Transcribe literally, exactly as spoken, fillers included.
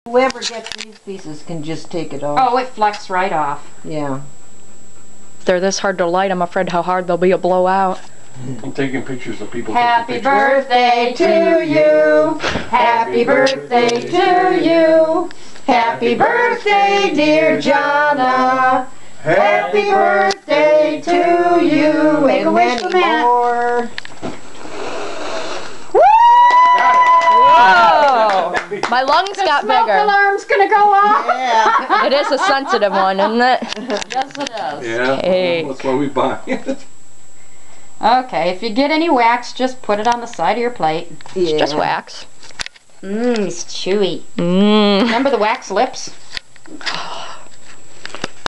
Whoever gets these pieces can just take it off. Oh, it flecks right off. Yeah. If they're this hard to light, I'm afraid how hard they'll be to blow out. I'm taking pictures of people Happy taking pictures. birthday to you. Happy birthday to you. Happy birthday, dear Jonna. Happy birthday to you. Make a wish for Matt. More. Whoa! My lungs got Smoke bigger. alarm's gonna go off. Yeah. It is a sensitive one, isn't it? Yes, it is. Yeah, Cake. that's why we buy it. Okay, if you get any wax, just put it on the side of your plate. Yeah. Just wax. Mmm, it's chewy. Mmm. Remember the wax lips?